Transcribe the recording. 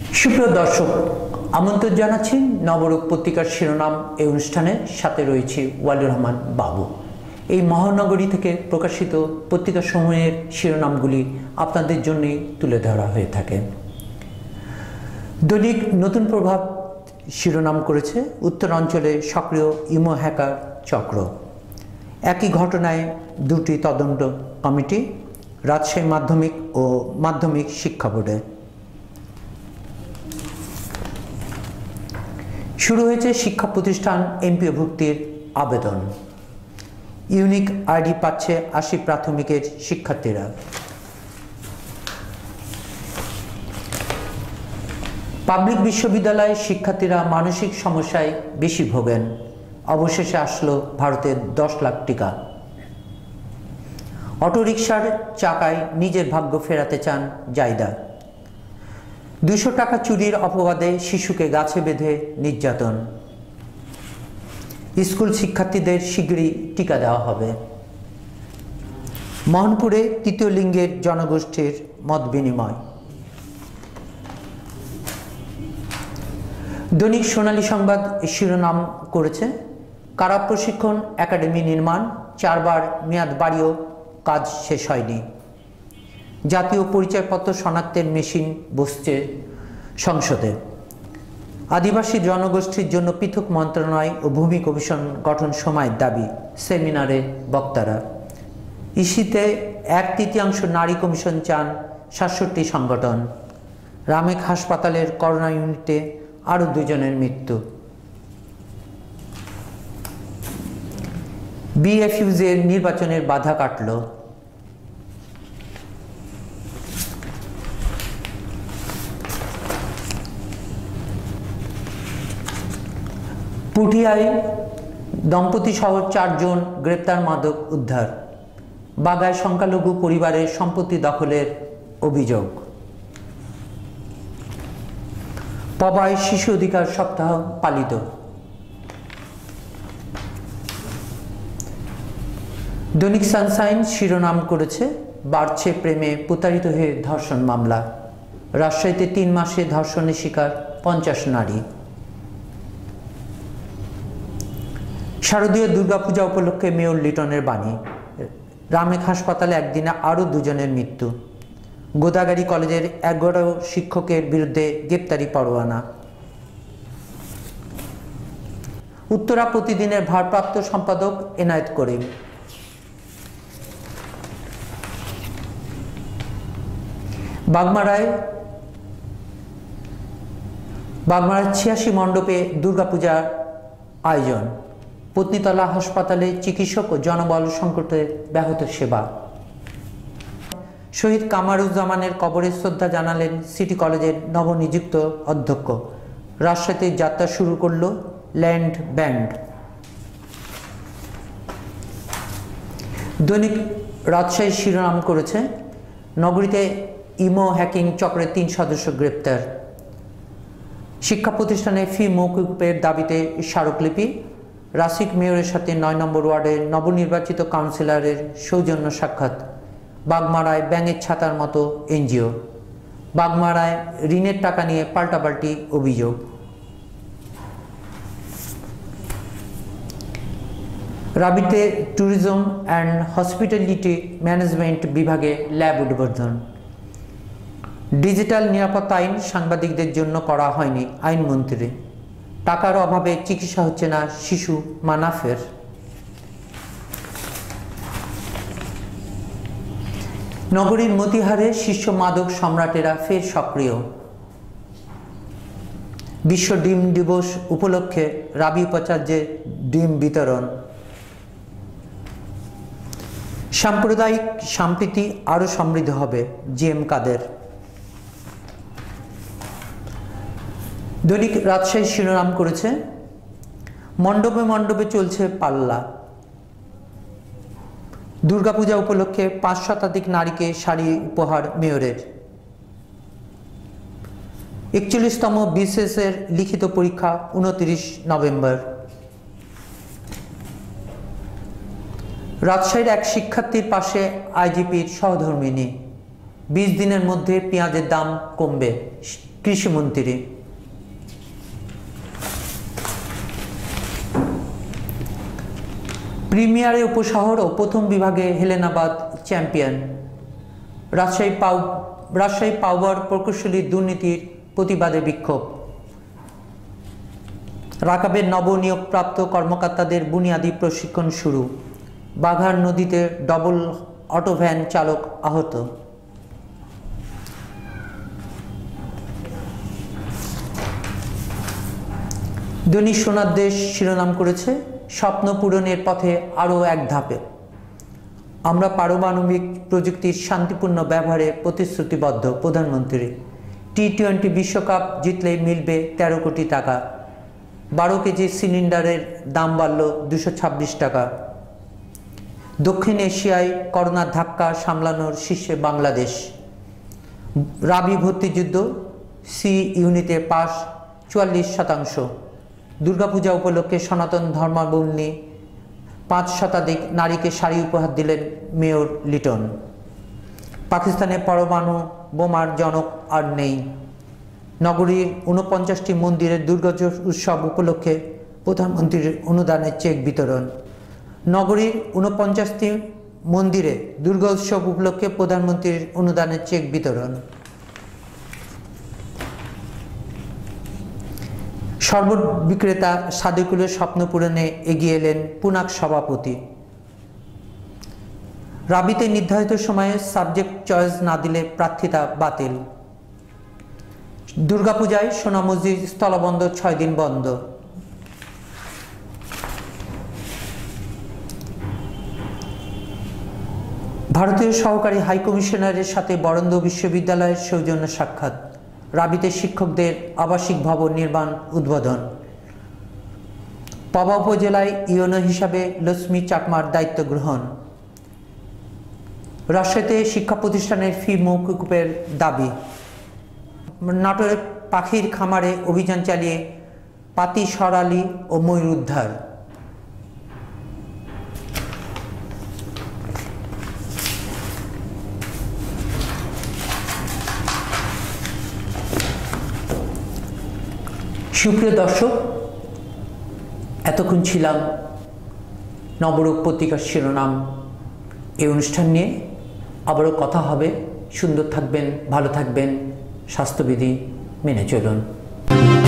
সুপ্রিয় দর্শক, আমন্ত্রণ জানাচ্ছি নবরূপ পত্রিকার শিরোনাম এই অনুষ্ঠানের সাথে রয়েছে ওয়ালিউর রহমান বাবু। এই মহানগরী থেকে প্রকাশিত পত্রিকা সমূহের শিরোনামগুলি আপনাদের জন্য তুলে ধরা হয়ে থাকে। দৈনিক নতুন প্রভাব শিরোনাম করেছে উত্তরাঞ্চলে সক্রিয় ইমো হ্যাকার চক্র। একই ঘটনায় দুটি তদন্ত কমিটি, রাজশাহী মাধ্যমিক ও মাধ্যমিক শিক্ষা বোর্ডে। শুরু হয়েছে শিক্ষা প্রতিষ্ঠান এমপিও ভুক্তির আবেদন। ইউনিক আইডি পাচ্ছে ৮০ প্রাথমিকের শিক্ষার্থীরা। পাবলিক বিশ্ববিদ্যালয়ের শিক্ষার্থীরা মানসিক সমস্যায় বেশি ভোগেন। অবশেষে আসলো ভারতের ১০ লাখ টিকা। অটোরিকশার চাকায় নিজের ভাগ্য ফেরাতে চান জাইদা। ২০০ টাকা চুরির অপবাদে শিশুকে গাছে বেঁধে নির্যাতন। স্কুল শিক্ষার্থীদের শীঘ্রই টিকা দেওয়া হবে। মোহনপুরে তৃতীয় লিঙ্গের জনগোষ্ঠীর মত বিনিময়। দৈনিক সোনালী সংবাদ শিরোনাম করেছে কারা প্রশিক্ষণ একাডেমি নির্মাণ, ৪ বার মেয়াদ বাড়িয়েও কাজ শেষ হয়নি। জাতীয় পরিচয়পত্র শনাক্তের মেশিন বসছে সংসদে। আদিবাসী জনগোষ্ঠীর জন্য পৃথক মন্ত্রণালয় ও ভূমি কমিশন গঠন সময়ের দাবি, সেমিনারে বক্তারা। ইসিতে ১/৩ নারী কমিশন চান ৬৭ সংগঠন। রামেক হাসপাতালের করোনা ইউনিটে আরও ২ জনের মৃত্যু। বিএফইউজের নির্বাচনের বাধা কাটল। পুঠিয়ায় দম্পতি সহ ৪ জন গ্রেপ্তার, মাদক উদ্ধার। বাগায় সংখ্যালঘু পরিবারের সম্পত্তি দখলের অভিযোগ। পবায় শিশু অধিকার সপ্তাহ পালিত। দৈনিক সানশাইন শিরোনাম করেছে বাড়ছে প্রেমে প্রতারিত হয়ে ধর্ষণ মামলা। রাজশাহীতে ৩ মাসে ধর্ষণের শিকার ৫০ নারী। শারদীয় দুর্গাপূজা উপলক্ষে মেয়র লিটনের বাণী। রামেক হাসপাতালে একদিনে আরও ২ জনের মৃত্যু। গোদাগাড়ি কলেজের ১১ শিক্ষকের বিরুদ্ধে গ্রেপ্তারি পরোয়ানা। উত্তরা প্রতিদিনের ভারপ্রাপ্ত সম্পাদক এনায়েত করিম। বাগমারায় ৮৬ মণ্ডপে দুর্গাপূজার আয়োজন। পত্নীতলা হাসপাতালে চিকিৎসক ও জনবল সংকটে ব্যাহত সেবা। শহীদ কামারুজ্জামানের কবরে শ্রদ্ধা জানালেন সিটি কলেজের নবনিযুক্ত অধ্যক্ষ। রাজশাহীতে যাত্রা শুরু করল ল্যান্ড ব্যান্ড। দৈনিক রাজশাহী শিরোনাম করেছে নগরীতে ইমো হ্যাকিং চক্রের ৩ সদস্য গ্রেপ্তার। শিক্ষা প্রতিষ্ঠানে ফি মওকুফের দাবিতে স্মারকলিপি। রাসিক মেয়রের সাথে ৯ নম্বর ওয়ার্ডের নবনির্বাচিত কাউন্সিলরের সৌজন্য সাক্ষাৎ। বাগমারায় ব্যাঙের ছাতার মতো এনজিও। বাগমারায় ঋণের টাকা নিয়ে পাল্টাপাল্টি অভিযোগ। রাবিতে ট্যুরিজম অ্যান্ড হসপিটালিটি ম্যানেজমেন্ট বিভাগে ল্যাব উদ্বোধন। ডিজিটাল নিরাপত্তা আইন সাংবাদিকদের জন্য করা হয়নি, আইনমন্ত্রী। টাকার অভাবে চিকিৎসা হচ্ছে না শিশু মানাফের। নগরীর মতিহারে শীর্ষ মাদক সম্রাটেরা ফের সক্রিয়। বিশ্ব ডিম দিবস উপলক্ষে রাবি উপাচার্যের ডিম বিতরণ। সাম্প্রদায়িক সম্প্রীতি আরও সমৃদ্ধ হবে, জিএম কাদের। দৈনিক রাজশাহী শিরোনাম করেছে মণ্ডপে মণ্ডপে চলছে পাল্লা। দুর্গাপূজা উপলক্ষে ৫ শতাধিক নারীকে শাড়ি উপহার মেয়রের। ৪১তম বিসিএসের লিখিত পরীক্ষা ২৯ নভেম্বর। রাজশাহীর এক শিক্ষার্থীর পাশে আইজিপির সহধর্মিণী। 20 দিনের মধ্যে পেঁয়াজের দাম কমবে, কৃষিমন্ত্রী। প্রিমিয়ারে উপশহর ও প্রথম বিভাগে হেলেনাবাদ চ্যাম্পিয়ন। রাজশাহী পাওয়ার প্রকৌশলী দুর্নীতির প্রতিবাদে বিক্ষোভ। রাকাবের নবনিয়োগপ্রাপ্ত কর্মকর্তাদের বুনিয়াদী প্রশিক্ষণ শুরু। বাঘার নদীতে ডবল অটোভ্যান চালক আহত। দৈনিক সোনার দেশ শিরোনাম করেছে স্বপ্ন পূরণের পথে আরও এক ধাপে। আমরা পারমাণবিক প্রযুক্তির শান্তিপূর্ণ ব্যবহারে প্রতিশ্রুতিবদ্ধ প্রধানমন্ত্রী। টি-20 বিশ্বকাপ জিতলেই মিলবে 13 কোটি টাকা। 12 কেজি সিলিন্ডারের দাম বাড়ল 226 টাকা। দক্ষিণ এশিয়ায় করোনার ধাক্কা সামলানোর শীর্ষে বাংলাদেশ। রাবি ভর্তিযুদ্ধ সি ইউনিটে পাস 44%। দুর্গাপূজা উপলক্ষে সনাতন ধর্মাবলম্বী 5 শতাধিক নারীকে শাড়ি উপহার দিলেন মেয়র লিটন। পাকিস্তানে পরমাণু বোমার জনক আর নেই। নগরীর 49টি মন্দিরে দুর্গোৎসব উৎসব উপলক্ষে প্রধানমন্ত্রীর অনুদানের চেক বিতরণ। নগরীর 49টি মন্দিরে দুর্গোৎসব উপলক্ষে প্রধানমন্ত্রীর অনুদানের চেক বিতরণ। শরবত বিক্রেতা সাদিকুলের স্বপ্ন পূরণে এগিয়ে এলেন পুনাক সভাপতি। রাবিতে নির্ধারিত সময়ে সাবজেক্ট চয়েস না দিলে প্রার্থিতা বাতিল। দুর্গাপূজায় সোনা মসজিদ স্থলবন্দর 6 দিন বন্ধ। ভারতীয় সহকারী হাইকমিশনারের সাথে বরেন্দ্র বিশ্ববিদ্যালয়ের সৌজন্য সাক্ষাৎ। রাবিতে শিক্ষকদের আবাসিক ভবন নির্মাণ উদ্বোধন। পাবা উপজেলায় ইউনো হিসাবে লক্ষ্মী চাকমার দায়িত্ব গ্রহণ। রাজশাহীতে শিক্ষা প্রতিষ্ঠানের ফি মওকুফের দাবি। নাটোরের পাখির খামারে অভিযান চালিয়ে পাতি সরালি ও ময়ূর উদ্ধার। সুপ্রিয় দর্শক, এতক্ষণ ছিলাম নবরূপ পত্রিকার শিরোনাম এই অনুষ্ঠান নিয়ে। আবারও কথা হবে। সুন্দর থাকবেন, ভালো থাকবেন, স্বাস্থ্যবিধি মেনে চলুন।